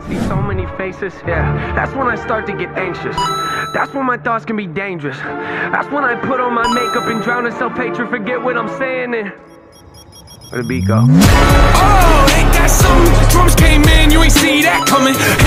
see so many faces, yeah, that's when I start to get anxious. That's when my thoughts can be dangerous. That's when I put on my makeup and drown in self-hatred, forget what I'm saying, and where the beat go? Oh, ain't that something? Drums came in, you ain't see that coming.